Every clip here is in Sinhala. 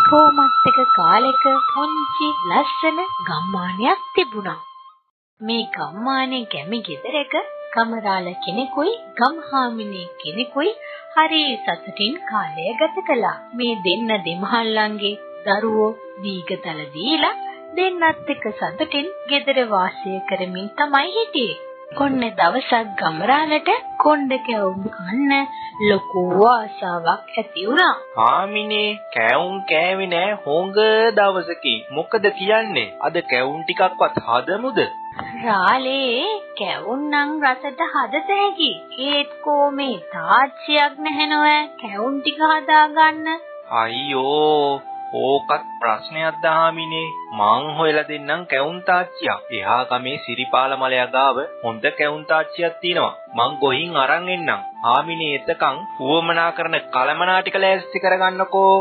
කොහොමත් එක කාලෙක පුංචි ලස්සන ගම්මානයක් තිබුණා. මේ ගම්මානේ ගැමි ගෙදරක කමරාල කෙනෙකුයි ගම්හාමිනේ කෙනෙකුයි හරි සතුටින් කාලය ගත කළා. මේ දෙන්න දෙමහල්ලන්ගේ දරුවෝ දීගතල දීලා දෙන්නත් එක්ක සතුටින් ගෙදර වාසය කරමින් තමයි හිටියේ. කොන්න දවසක් ගමරාලට කොණ්ඩ කැවුම් කන්න ලොකු ආසාවක් ඇති වුණා. හාමිනේ කැවුම් කෑවේ නෑ හොඟ දවසකින්. මොකද කියන්නේ? අද කැවුම් ටිකක්වත් හදමුද? රාලේ කැවුම් නම් රසට හදත හැකි. ඒත් කොමේ තාච්චියක් නැහැ නෝ කැවුම් ටික හදාගන්න. අයියෝ ඕකත් ප්‍රශ්නයක් දහමිනේ. මං හොයලා දෙන්නම් කැවුම් තාච්චියක්. එහා ගමේ සිරිපාල මලයා ගාව හොඳ කැවුම් තාච්චියක් තියෙනවා. මං ගොහින් අරන් එන්නම්. හාමිනේ එතකන් උවමනා කරන කලමනා ටික ලෑස්ති කරගන්නකෝ.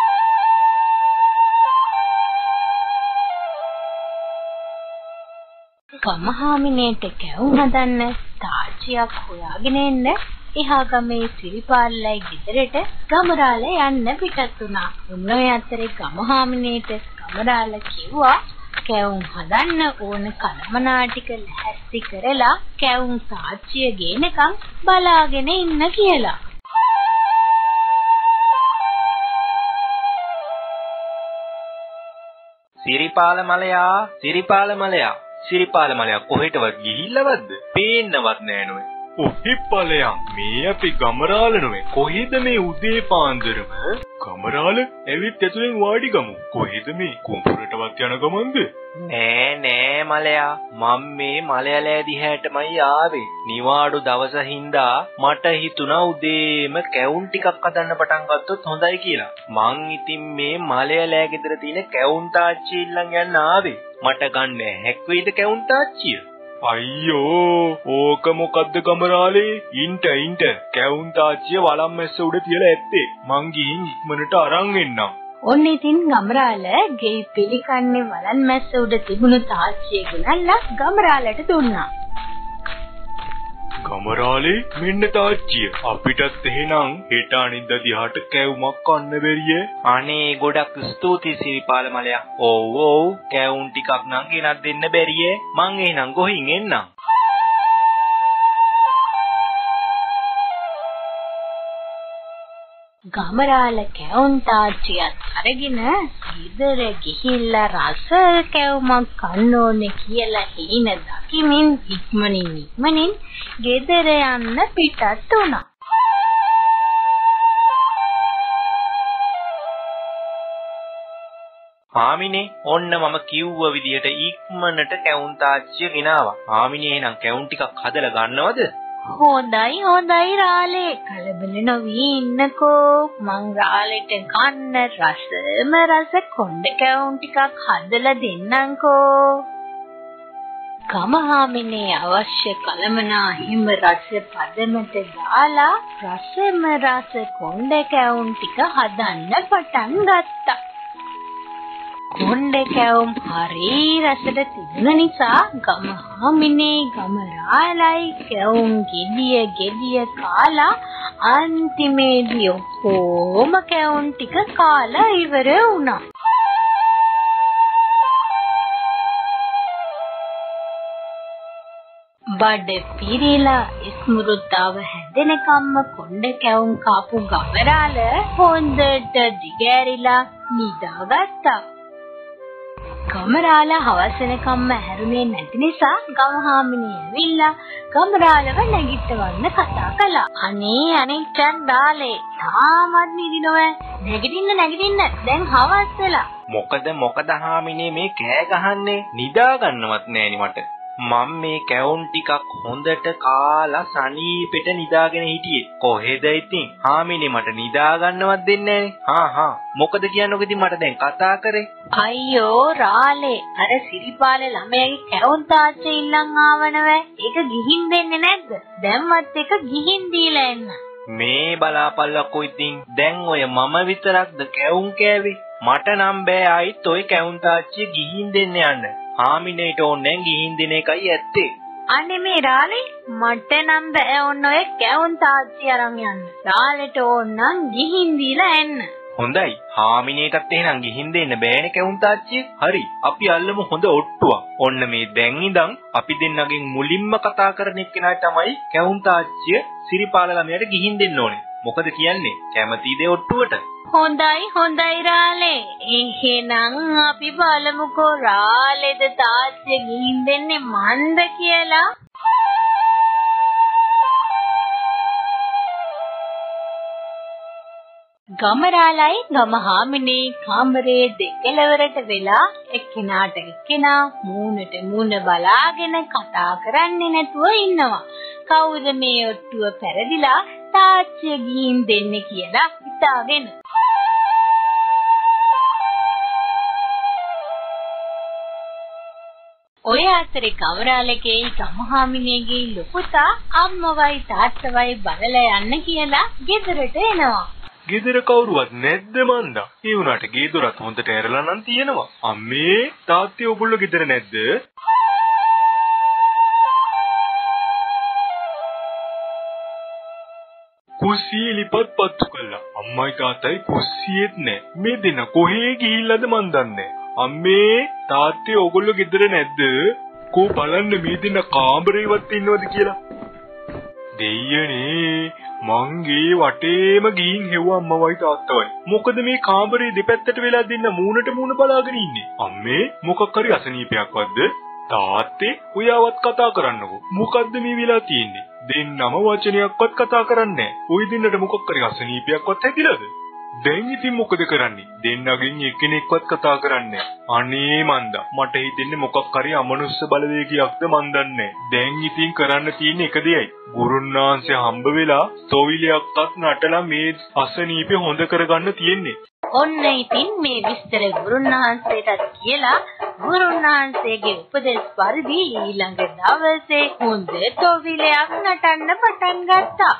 ගමහාමිනේට කැවුම් හදන්න තාච්චියක් හොයාගෙන එන්න එහා ගමේ සිරිපාලයි ගෙදරට ගමරාල යන්න පිටත් වුණා. උන් ඔය අතරේ ගමහාමිනේට ගමරාල කිව්වා කැවුම් හදන්න ඕන කලමනා ටික ලැහැස්ති කරලා කැවුම් තාච්චිය ගේනකම් බලාගෙන ඉන්න කියලා. සිරිපාල මලයා කොහෙටවත් ගිහිල්ලවත්ද? පේන්නවත් නෑ නෝයි. ඔහි ඵලයන් මේ අපි ගමරාල නොවේ. කොහෙද මේ උදේ පාන්දරම? ගමරාල ඇවිත් ඇතුලෙන් වාඩි ගමු. කොහෙද මේ කුඹුරටවත් යන ගමන්ද? නෑ මලයා. මම මේ මලයාලෑ දිහාටමයි ආවේ. නිවාඩු දවස හින්දා මට හිතුණා උදේම කැවුම් ටිකක් හදන්න පටන් ගත්තොත් හොඳයි කියලා. මං ඉතින් මේ මලයාලෑ ගෙදර තියෙන කැවුම් තාච්චිය ඊළඟ යන්න ආවේ. මට ගන්න හැක්වෙයිද කැවුම් තාච්චිය? අයියෝ ඕක මොකද්ද ගමරාලේ? ඉන්ට කැවුම් තාච්චිය වළම් මැස්ස උඩ තියලා ඇත්තේ. මං ගිහින් ඉක්මනට අරන් එන්නම්. ඔන්න ඉතින් ගමරාල ගේ පිළිකන්නේ වළම් මැස්ස උඩ තිබුණු තාච්චිය ගෙනල්ලා ගමරාලට දුන්නා. ගමරාලේ මෙන්න තාච්චිය. අපිටත් එහෙනම් හෙට අනිද්දා දිහාට කැවුමක් කන්න බැරිය. අනේ ගොඩක් ස්තුතියි සිරිපාල මලයා. ඔව් කැවුම් ටිකක් නම් ගෙනත් දෙන්න බැරිය. මං එහෙනම් ගොහින් එන්නම්. ගමරාල කැවුම් තාච්චියත් අරගෙන ගෙදර ගිහිල්ලා රස කැවුමක් කන්න ඕනේ කියලා හීන දකිමින් ඉක්මනින් ගෙදර යන්න පිටත් වුණා. හාමිනේ ඔන්න මම කිව්ව විදිහට ඉක්මනට කැවුම් තාච්චිය ගෙනාවා. හාමිනේ එහෙනම් කැවුම් ටිකක් හදලා ගන්නවද? හොඳයි රාලේ. කලබල නොවී ඉන්නකෝ. මං රාලෙට කන්න රස කොණ්ඩ කැවුම් ටිකක් හදලා දෙන්නම්කෝ. ගමහාමිනේ අවශ්‍ය කලමනා හිම රස පදමට දාලා රස කොණ්ඩ කැවුම් ටික හදන්න පටන් ගත්තා. කොණ්ඩ කැවුම් හරි රසට තිබුණ නිසා ගමහාමිනේ ගමරාලයි කැවුම් ගෙඩිය කාලා අන්තිමේදී ඔක්කොම කැවුම් ටික කාලා ඉවර වුණා. බඩ පිරීලා ඉස්මෘතාව හැදෙනකම්ම කොණ්ඩ කැවුම් කාපු ගමරාල හොඳට දිගෑරිලා නිදාගත්තා. ගමරාල හවස වෙනකම්ම හැරුනේ නැති නිසා ගමහාමිනේ ඇවිල්ලා ගමරාලව නැගිටවන්න කතා කළා. අනේ චන්දාලේ තාමත් නිදිනව. නැගිටින්න දැන් හවස් වෙලා. මොකද හාමිනේ මේ කෑ ගහන්නේ? නිදා ගන්නවත් නෑනි මට. මම මේ කැවුම් ටිකක් හොඳට කාලා සනීපෙට නිදාගෙන හිටියේ. කොහෙද ඉතින්? හාමිනේ මට නිදා ගන්නවත් දෙන්නේ නෑනේ. මොකද කියන්නකො ඉතින් මට දැන් කතා කරේ? අයියෝ රාලේ අර සිරිපාලේ ළමයාගේ කැවුම් තාච්චිය ඉල්ලන් ආවනව. ඒක ගිහින් දෙන්නේ නැද්ද? දැන්වත් ඒක ගිහින් දීලා එන්න. මේ බලාපල්ලකෝ ඉතින් දැන් ඔය මම විතරක්ද කැවුම් කෑවේ? මට නම් බෑ ආයිත් ඔය කැවුම් තාච්චිය ගිහින් දෙන්න යන්න. හාමිනේට ඕනේ ගිහින් දෙන එකයි ඇත්තේ. අනේ මේ රාලේ මට නම් බෑ ඔන්න ඔය කැවුම් තාච්චිය අරන් යන්න. රාලෙට ඕන නම් ගිහින් දීලා එන්න. හොඳයි. හාමිනේටත් එහෙනම් ගිහින් දෙන්න බෑනේ කැවුම් තාච්චිය. හරි. අපි අල්ලමු හොඳ ඔට්ටුවක්. ඔන්න මේ දැන් ඉඳන් අපි දෙන්නගෙන් මුලින්ම කතා කරන එක්කෙනා තමයි කැවුම් තාච්චිය සිරිපාල ළමයාට ගිහින් දෙන්න ඕනේ. මොකද කියන්නේ? කැමතිද ඔට්ටුවට? හොඳයි රාලේ. එහෙනම් අපි බලමුකෝ රාලේද තාත්තිය ගිහින් දෙන්නේ මන්ද කියලා. ගමරාලයි ගමහාමිනේ කාමරේ දෙකලවරට වෙලා එක්කෙනාට එක්කෙනා මූණට මූණ බලාගෙන කතා කරන්නේ නැතුව ඉන්නවා. කවුද මේ ඔට්ටුව පෙරදිලා තාච්චිය ගිහින් දෙන්නේ කියලා හිතාගෙන. ඔය අතරේ කවරාලගේ ගමහාමිනේගේ ලොකුතා අම්මවයි තාත්තවයි බලලා යන්න කියලා ගෙදරට එනවා. ගෙදර කවුරුවත් නැද්ද මන්දා? ඒ වුණාට ගේ දොරත් හොඳට ඇරලා නම් තියෙනවා. අම්මේ තාත්තේ ඔයගොල්ලෝ ගෙදර නැද්ද? කුස්සියේ ලිපත් පත්තු කළා. අම්මයි තාත්තයි කුස්සියෙත් නැහැ. මේ දෙන කොහේ ගිහිල්ලාද මන් දන්නේ. අම්මේ තාත්තේ ඔයගොල්ලෝ ගෙදර නැද්ද? කෝ බලන්න මේ දෙන කාමරේවත් ඉන්නවද කියලා. දෙයියනේ මංගේ වටේම ගිහින් හෙව්වා අම්මවයි තාත්තවයි. මොකද මේ කාමරේ දෙපැත්තට වෙලා දෙන්න මූණට මූණ බලාගෙන ඉන්නේ. අම්මේ මොකක් හරි අසනීපයක්වත්ද? තාත්තේ ඔයාවත් කතා කරන්නකෝ. මොකද්ද මේ වෙලා තියෙන්නේ? දෙන්නම වචනයක්වත් කතා කරන්නේ නැහැ. ওই දෙන්නට මොකක් හරි අසනීපයක්වත් හැදිලාද? දැන් ඉතින් මොකද කරන්නේ? දෙන්නගෙන් එක්කෙනෙක්වත් කතා කරන්නේ නැහැ. අනේ මන්දා මට හිතෙන්නේ මොකක් හරි අමනුස්ස බලවේගයක්ද මන් දන්නේ. දැන් ඉතින් කරන්න තියෙන එක දෙයයි. ගුරුන්නාන්සේ හම්බ වෙලා තොවිලයක්වත් නටලා මේ අසනීපේ හොඳ කරගන්න තියෙන්නේ. ඔන්න ඉතින් මේ විස්තර ගුරුන්නාන්සේටත් කියලා ගුරුන්නාන්සේගේ උපදෙස් පරිදි ඊළඟ දවසේ හොඳ තොවිලයක් නටන්න පටන් ගත්තා.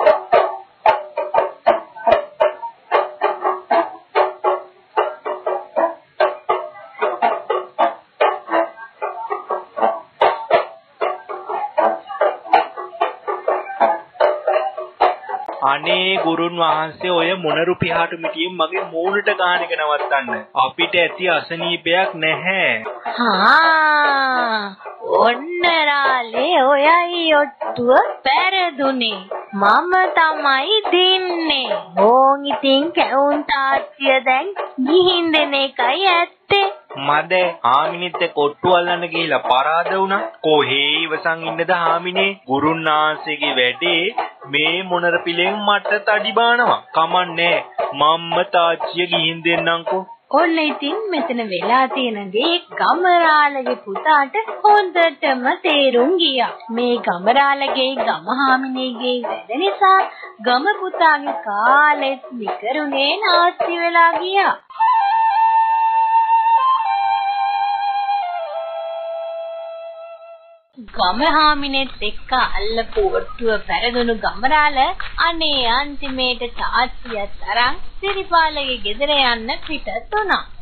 අනේ ගුරුන් වහන්සේ ඔය මොනරු පිහාටු මිටියෙන් මගේ මූණට ගාන එක නවත්තන්න. අපිට ඇති අසනීපයක් නැහැ. ඔන්න රාලේ ඔයයි ඔට්ටුව පෙරදුනේ. මම තමයි දින්නේ. ඕන් ඉතින් කැවුම් තාත්තිය දැන් ගිහින් දෙන එකයි ඇත්තේ. මද හාමිනිත් එක්ක ඔට්ටු අල්ලන්න ගිහිලා පරාද වුණා. කොහේ ඉවසන් ඉන්නද හාමිනේ? ගුරුන්නාන්සේගේ වැඩේ මේ මොනර පිලෙන් මට තඩි බානවා. කමන්නේ මම්ම තාච්චිය ගිහින් දෙන්නම්කෝ. ඔන්න ඉතින් මෙතන වෙලා තියෙන දේ ගමරාලගේ පුතාට හොඳටම තේරුම් ගියා. මේ ගමරාලගේ ගමහාමිනේගේ වැඩ නිසා ගම පුතාගේ කාලෙත් විකරුනේ නාස්ති වෙලා ගියා. ගමහාමිනෙත් එක්ක අල්ලපු ඔට්ටුව පෙරදුණු ගමරාල අනේ අන්තිමේට තාත්තියත් අරන් සිරිපාලගේ ගෙදර යන්න පිටත් වුණා.